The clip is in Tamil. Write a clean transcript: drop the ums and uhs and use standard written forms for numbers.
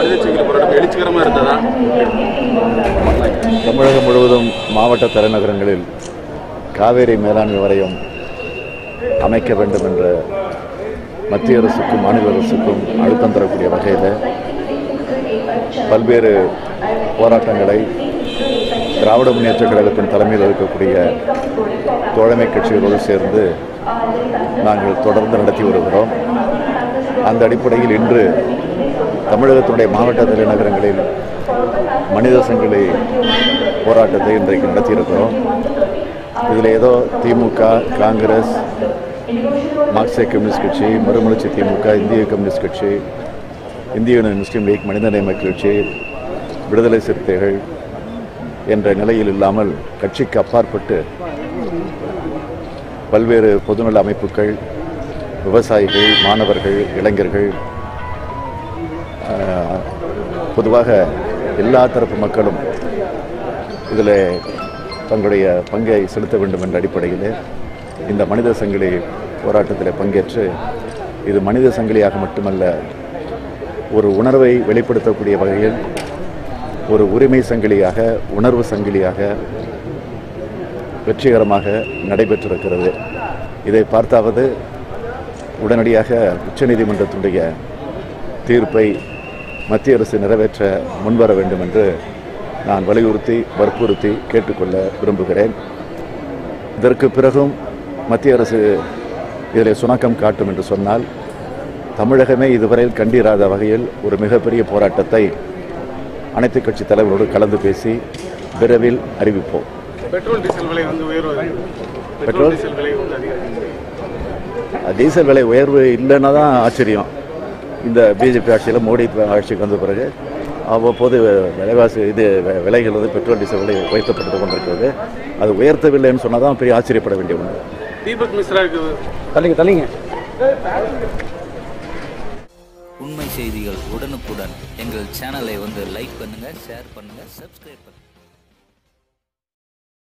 மனித சங்கிலி போராட்டம் எழுச்சிகரமாக இருந்ததா? தமிழகம் முழுவதும் மாவட்ட தலைநகரங்களில் காவேரி மேலாண்மை வாரியம் அமைக்க வேண்டும் என்ற மத்திய அரசுக்கும் மாநில அரசுக்கும் அழுத்தம் தரக்கூடிய வகையில் பல்வேறு போராட்டங்களை திராவிட முன்னேற்றக் கழகத்தின் தலைமையில் இருக்கக்கூடிய தோழமை கட்சிகளோடு சேர்ந்து நாங்கள் தொடர்ந்து நடத்தி வருகிறோம். அந்த அடிப்படையில் இன்று தமிழகத்தினுடைய மாவட்ட தலைநகரங்களில் மனித சங்கிலி போராட்டத்தை இன்றைக்கு நடத்தியிருக்கிறோம். இதில் ஏதோ திமுக, காங்கிரஸ், மார்க்சிய கம்யூனிஸ்ட் கட்சி, மறுமலர்ச்சி திமுக, இந்திய கம்யூனிஸ்ட் கட்சி, இந்திய யூனியன் முஸ்லீம் லீக், மனிதநேய மக்கள் கட்சி, விடுதலை சிறுத்தைகள் என்ற நிலையில் இல்லாமல் கட்சிக்கு அப்பாற்பட்டு பல்வேறு பொதுநல அமைப்புகள், விவசாயிகள், மாணவர்கள், இளைஞர்கள், பொதுவாக எல்லா தரப்பு மக்களும் இதில் தங்களுடைய பங்கை செலுத்த வேண்டும் என்ற அடிப்படையில் இந்த மனித சங்கிலி போராட்டத்தில் பங்கேற்று இது மனித சங்கிலியாக மட்டுமல்ல, ஒரு உணர்வை வெளிப்படுத்தக்கூடிய வகையில் ஒரு உரிமை சங்கிலியாக, உணர்வு சங்கிலியாக வெற்றிகரமாக நடைபெற்றிருக்கிறது. இதை பார்த்தாவது உடனடியாக உச்சநீதிமன்றத்துடைய தீர்ப்பை மத்திய அரசு நிறைவேற்ற முன்வர வேண்டும் என்று நான் வற்புறுத்தி கேட்டுக்கொள்ள விரும்புகிறேன். இதற்கு பிறகும் மத்திய அரசு இதில் சுணக்கம் காட்டும் என்று சொன்னால் தமிழகமே இதுவரையில் கண்டிராத வகையில் ஒரு மிகப்பெரிய போராட்டத்தை அனைத்து கட்சி தலைவரோடு கலந்து பேசி விரைவில் அறிவிப்போம். பெட்ரோல் டீசல் விலை டீசல் விலை உயர்வு இல்லைன்னா தான் ஆச்சரியம். இந்த பிஜேபி ஆட்சியில் மோடி ஆட்சிக்கு வந்த பிறகு அவ்வப்போது விலைகள் பெட்ரோல் டீசல் விலை உயர்த்தப்பட்டு கொண்டிருக்கிறது. அது உயர்த்தவில்லைன்னு சொன்னால் தான் பெரிய ஆச்சரியப்பட வேண்டிய ஒன்று. தீபக் மிஸ்ரா தள்ளிங்க. உண்மை செய்திகள் உடனுக்குடன் எங்கள் சேனலை லைக் பண்ணுங்க, ஷேர் பண்ணுங்க, சப்ஸ்கிரைப் பண்ணுங்க.